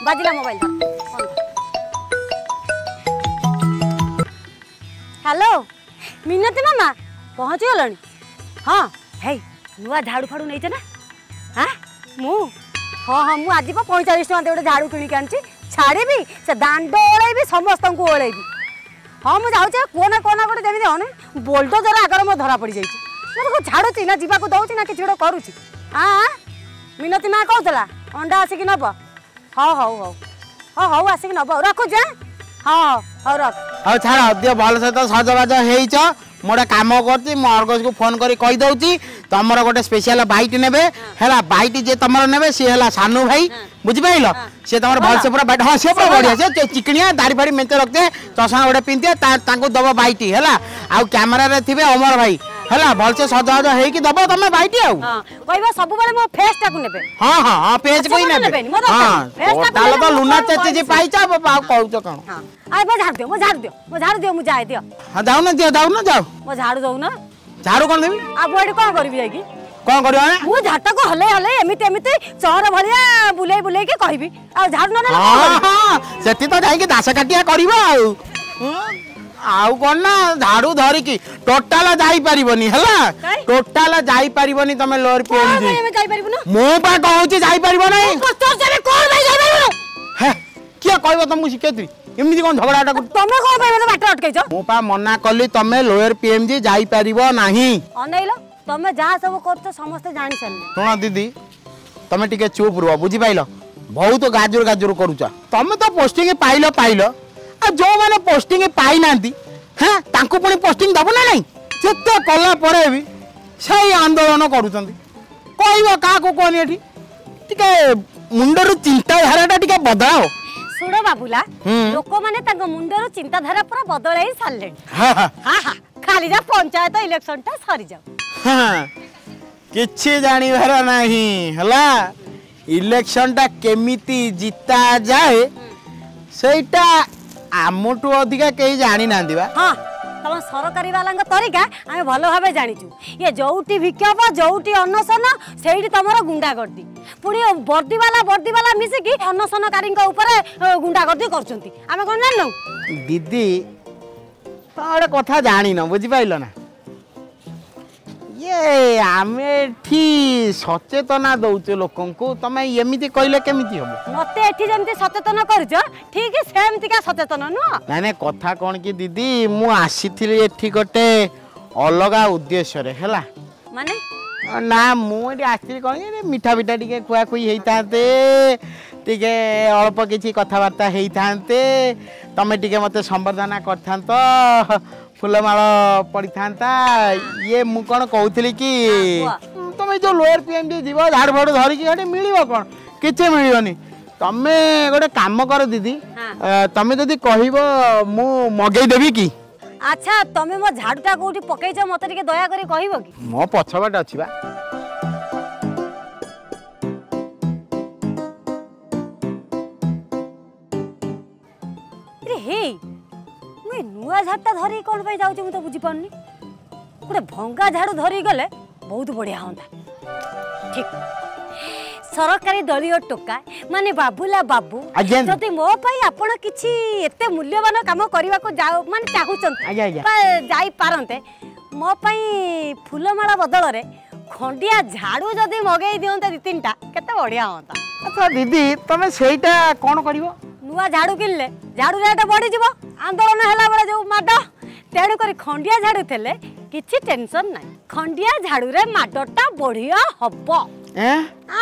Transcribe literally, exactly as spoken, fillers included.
बाजिला mobile hello मिनती मामा पहुँची गलनी हाँ हे नुआ झाड़ू फाड़ू नहीं ना हाँ मु हाँ हाँ मुझे आज पैंतालीस टଙ୍କା गोटे झाड़ू किणिक आनी छाड़ी से दांड ओल्बी समस्त को ओल्बी हाँ मुझे जाऊँ कोना कोना गोटे जमी अने बोल्डोजर आगर मो धरा पड़ जाए छाड़ू ना जावाक दौर ना कि गोटे करुच्ची हाँ मिनती माँ कहला अंडा आसिक नब हाँ हौ हौ हाँ हौ आसिक नब रखुचे हाँ हौ रख हाँ छाड़ दियो भल से तो सजबाज हो मोटे कम कर फोन कर कहीदे तुम गोटे स्पेशल बैट ने बैट जे तुम ने सी है सानू भाई बुझिपाल सी तुम भल से पूरा बैट हाँ सी पूरा बढ़िया से चिकनिया दाढ़ी फाड़ी मेंचे रखते चषमा गोटे पिंधे दब बैट है आउ कैमेरा थे अमर भाई है भल से सजावज हो दब तुम बैट आउ सब मो फेस टाकू नेबे हाँ हाँ हाँ पेज कोई नेबे हाँ ताले तो लुना चाची जी पाइचा बाबा कहउछ कोन हां आइ मो झाड़ दियो मो झाड़ दियो मो झाड़ दियो मु जाय दियो हां जाऊ ना दियो जाऊ ना जाऊ मो झाड़ू दउ ना झाड़ू कोन देबी आ बोडी कोन करबी जाय की कोन करियो ना मु झाटा को हले हले एमिते एमिते चोर भलिया बुले बुले के कहबी आ झाड़ू ना हां हां सेति तो जाई के दास काटिया करबो आउ आउ कोन ना झाड़ू धरी की टोटल जाई परिबनी हला टोटल जाई परिबनी तमे लोर पीएम जी मैं जाई परिबो ना मो बा कहउची जाई परिबो नै पचास से कोन भाई जाई परिबो हे किया कहबो तुम शिकेत्री एमिति कोन झगड़ाटा तमे कोन भाई मने बाटर अटकै छ मो पा मना कली तमे लोअर पीएम जी जाई परिबो नाही अनैलो तमे जा सब करत समस्त जानि सल्ले सुना दीदी तमे टिके चुप रुवा बुझी पाइलो बहुत गाजुर गाजुर करूचा तमे तो पोस्टिंग पाइलो पाइलो आ जो माने पोस्टिंग पाई नांती हां तांको पुनी पोस्टिंग दबो ना नहीं जत्ते कला परे भी सही आंदोलन करूचंती कहबो का को कोनी एठी टिके मुंडरू चिंता धाराटा टिके बदलाओ सुनो बाबूला लोक माने तांको मुंडरू चिंता धारा पूरा बदलाई सारले हां हां हां खाली जा पंचायत इलेक्शन टा सरी जाऊ हां किछि जानि भरा नाही हला इलेक्शन टा केमिति जीता जाए सेटा आमटू अधिका कहीं जानी ना दिबा हां तम सरकारी वाला तरीका आमे भलो भाबे जानिचु ये जोउटी विज्ञापन जोउटी अनशन सेठी तमरो गुंडा करदी पुणी बर्दी वाला बर्दी वाला मिसे की अनशनकारी ऊपर गुंडा करदी करचंती आमे कोन जाननु दीदी तोड़ कथा जानी न बुझी पाइलो ना ये आमे ठी सचेतना दउचे लोकन को तमे एमिति कइले केमिति हो मते एठी जेंति सचेतन करछ ठीक सेमति का सचेतन न ना ना कथा कोन की दीदी मु आसीथिली एठी गोटे अलगा उद्देश्य रे हला माने ना मु एठी आसीथिली कोन ए मिठा मिठा टिके खुआ खुई हेइताते टिके अल्प किछि कथा वार्ता हेइताते तमे टिके मते संबर्धना करथांतो फूलमाल पड़ी था ये मु कौन कहूली कि तुम जो लोअर पीएमडी जीव झाड़ फाड़ धरिकी मिल कौन किसी मिलनी तमे गोटे काम कर दीदी तमे जदि कहबो मु मगई देबी की अच्छा तमे मो झाड़ूटा कोठी पकई छ मते टिके दया करी कहबो की मो पछबाट अछि बा रे हे नुआ झाड़टा धरी कौन पाई जाऊँ तो बुझी पानी गोटे भंगा झाड़ू धरी गले बहुत बढ़िया होता ठीक सरकारी दलीय टोका माने बाबूला बाबू जदि मो पाई आपण किछि एते मूल्यवान काम करबा को जाऊ माने चाहूचन जाई पारंते मो पाई फूलमाला बदल रे खंडिया झाड़ू जदि मगेई दियंते दि तीनटा केते बढ़िया होता अच्छा दीदी तमे सेटा कोन करिवो नुआ झाड़ू किनले झाड़ू रेट बढ़ी जीवो आंदोलन हैला बरे जो माड तेणु करी खंडिया झाड़ू थेले किछि टेंशन नाही खंडिया झाड़ू रे माडटा बढ़िया हबो ए